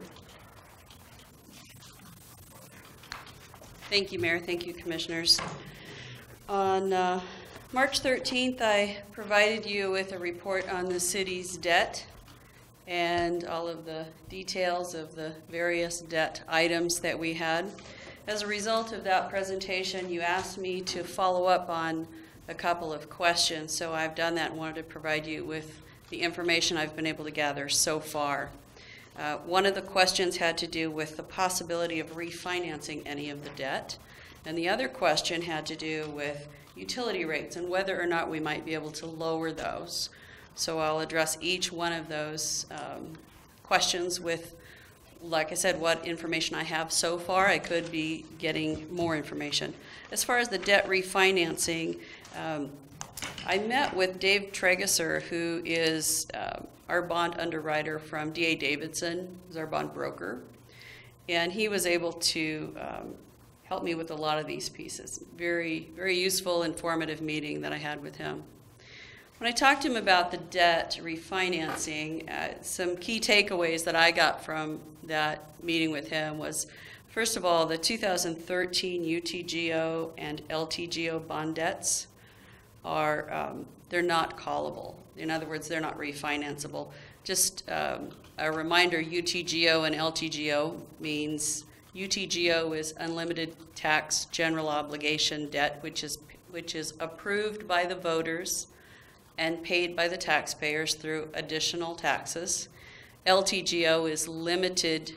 Thank you, Mayor. Thank you, Commissioners. On March 13th, I provided you with a report on the city's debt and all of the details of the various debt items that we had. As a result of that presentation, you asked me to follow up on a couple of questions, so I've done that and wanted to provide you with the information I've been able to gather so far. One of the questions had to do with the possibility of refinancing any of the debt, and the other question had to do with utility rates and whether or not we might be able to lower those. So I'll address each one of those questions with, like I said, what information I have so far. I could be getting more information. As far as the debt refinancing, I met with Dave Tregesser, who is our bond underwriter from D.A. Davidson, who's our bond broker, and he was able to help me with a lot of these pieces. Very, very useful, informative meeting that I had with him. When I talked to him about the debt refinancing, some key takeaways that I got from that meeting with him was, first of all, the 2013 UTGO and LTGO bond debts are, they're not callable. In other words, they're not refinanceable. Just a reminder, UTGO and LTGO means UTGO is unlimited tax general obligation debt, which is approved by the voters and paid by the taxpayers through additional taxes. LTGO is limited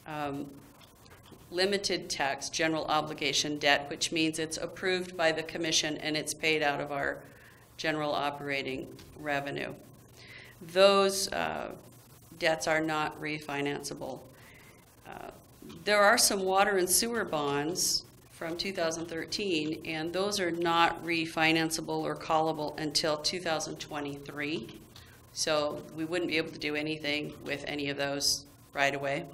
tax general obligation debt, which means it's approved by the commission and it's paid out of our general operating revenue. Those debts are not refinanceable. There are some water and sewer bonds from 2013, and those are not refinanceable or callable until 2023. So we wouldn't be able to do anything with any of those right away.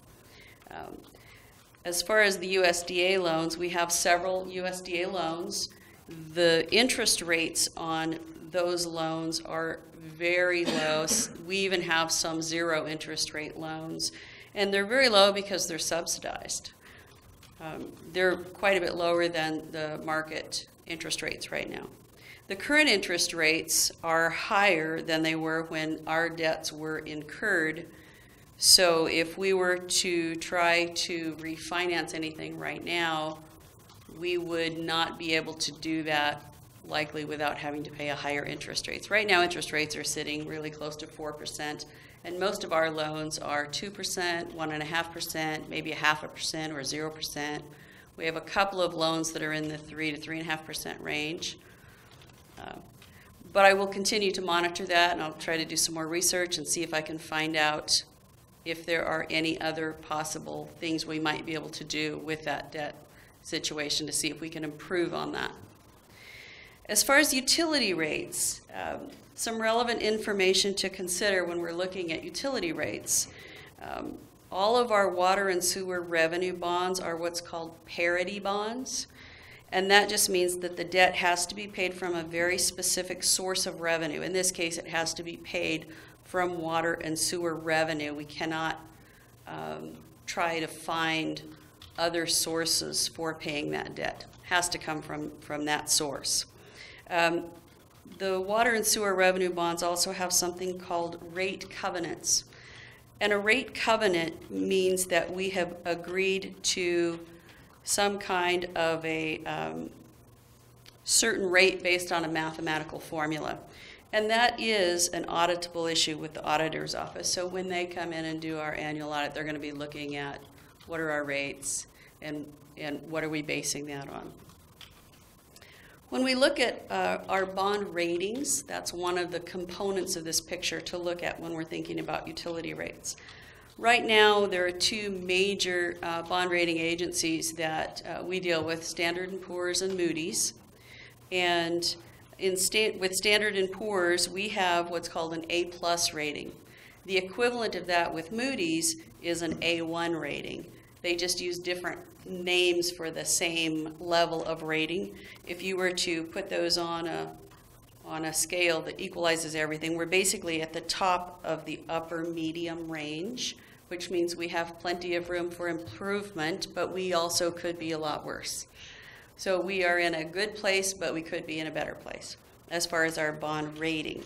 As far as the USDA loans, we have several USDA loans. The interest rates on those loans are very low. We even have some zero interest rate loans. And they're very low because they're subsidized. They're quite a bit lower than the market interest rates right now. The current interest rates are higher than they were when our debts were incurred. So if we were to try to refinance anything right now, we would not be able to do that likely without having to pay a higher interest rates. Right now, interest rates are sitting really close to 4%, and most of our loans are 2%, 1.5%, maybe 0.5% or 0%. We have a couple of loans that are in the 3 to 3.5% range. But I will continue to monitor that, and I'll try to do some more research and see if I can find out if there are any other possible things we might be able to do with that debt situation to see if we can improve on that. As far as utility rates, some relevant information to consider when we're looking at utility rates. All of our water and sewer revenue bonds are what's called parity bonds. And that just means that the debt has to be paid from a very specific source of revenue. In this case, it has to be paid from water and sewer revenue. We cannot try to find other sources for paying that debt. It has to come from that source. The water and sewer revenue bonds also have something called rate covenants. And a rate covenant means that we have agreed to some kind of a certain rate based on a mathematical formula. And that is an auditable issue with the auditor's office. So when they come in and do our annual audit, they're going to be looking at what are our rates and what are we basing that on. When we look at our bond ratings, that's one of the components of this picture to look at when we're thinking about utility rates. Right now, there are two major bond rating agencies that we deal with, Standard & Poor's and Moody's. And with Standard & Poor's, we have what's called an A+ rating. The equivalent of that with Moody's is an A1 rating. They just use different names for the same level of rating. If you were to put those on a scale that equalizes everything, we're basically at the top of the upper medium range, which means we have plenty of room for improvement, but we also could be a lot worse. So we are in a good place, but we could be in a better place as far as our bond rating.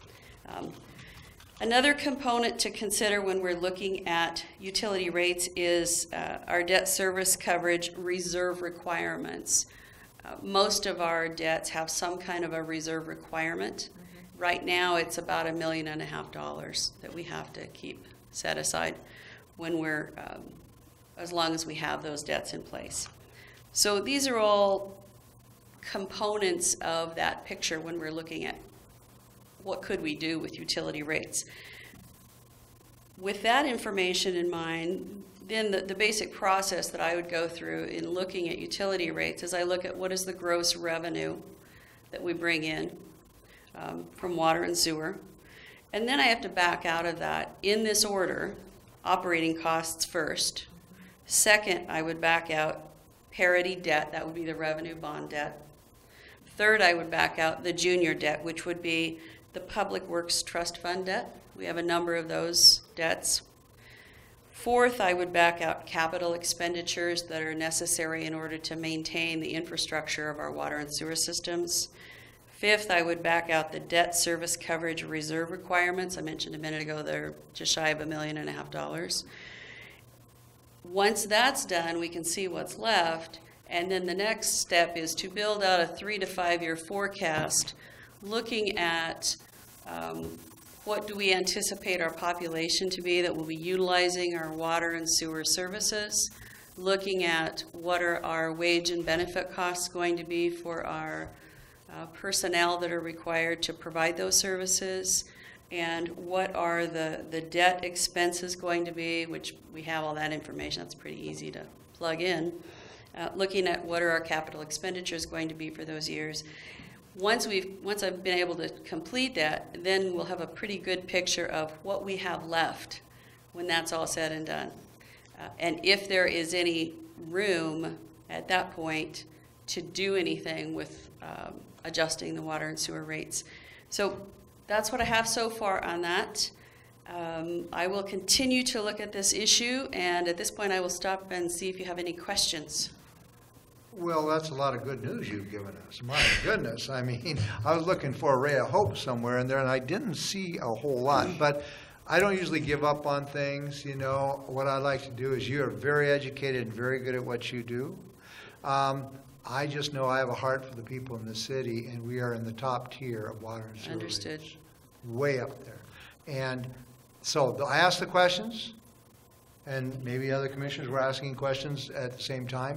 Another component to consider when we're looking at utility rates is our debt service coverage reserve requirements. Most of our debts have some kind of a reserve requirement. Right now, it's about $1.5 million that we have to keep set aside when we're, as long as we have those debts in place. So these are all components of that picture when we're looking at what could we do with utility rates. With that information in mind, then the basic process that I would go through in looking at utility rates is I look at what is the gross revenue that we bring in from water and sewer. And then I have to back out of that in this order: operating costs first. Second, I would back out parity debt, that would be the revenue bond debt. Third, I would back out the junior debt, which would be the Public Works Trust Fund debt. We have a number of those debts. Fourth, I would back out capital expenditures that are necessary in order to maintain the infrastructure of our water and sewer systems. Fifth, I would back out the debt service coverage reserve requirements. I mentioned a minute ago they're just shy of $1.5 million. Once that's done, we can see what's left, and then the next step is to build out a 3 to 5 year forecast looking at what do we anticipate our population to be that will be utilizing our water and sewer services, looking at what are our wage and benefit costs going to be for our personnel that are required to provide those services, and what are the debt expenses going to be, which we have all that information. That's pretty easy to plug in. Looking at what are our capital expenditures going to be for those years. Once I've been able to complete that, then we'll have a pretty good picture of what we have left when that's all said and done. And if there is any room at that point to do anything with adjusting the water and sewer rates. So that's what I have so far on that. I will continue to look at this issue, and at this point I will stop and see if you have any questions. Well, that's a lot of good news you've given us. My goodness. I mean, I was looking for a ray of hope somewhere in there, and I didn't see a whole lot. But I don't usually give up on things. You know, what I like to do is you are very educated and very good at what you do. I just know I have a heart for the people in the city, and we are in the top tier of water and sewer. Understood. Rates, way up there. And so I asked the questions, and maybe other commissioners were asking questions at the same time.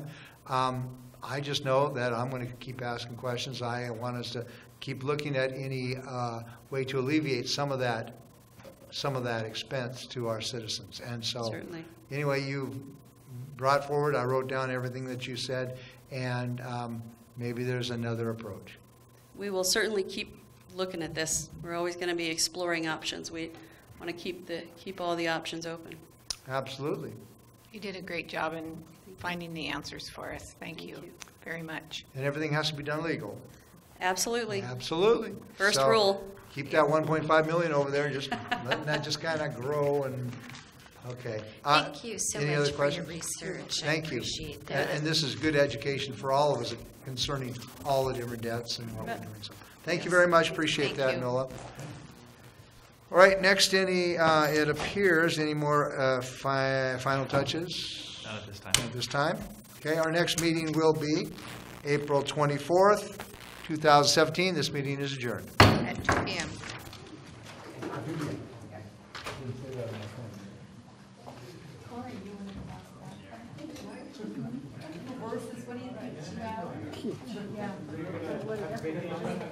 I just know that I'm going to keep asking questions. I want us to keep looking at any way to alleviate some of that expense to our citizens. And so, Certainly. anyway, you brought forward, I wrote down everything that you said, and maybe there's another approach. We will certainly keep looking at this. We're always going to be exploring options. We want to keep all the options open. Absolutely. You did a great job in finding the answers for us. Thank you very much. And everything has to be done legal. Absolutely. Absolutely. First So, rule. Keep that 1.5 million over there, and just letting that just kind of grow and, okay. Thank you so any much other for questions? your research. Thank I you. appreciate And- that. And this is good education for all of us concerning all the different debts and what we're doing. So, thank you very much. Appreciate Thank that, you. Nola. All right, next, it appears, any more final touches Not at this time. at this time? Okay, our next meeting will be April 24th, 2017. This meeting is adjourned. At 2 p.m. What do you think? Yeah.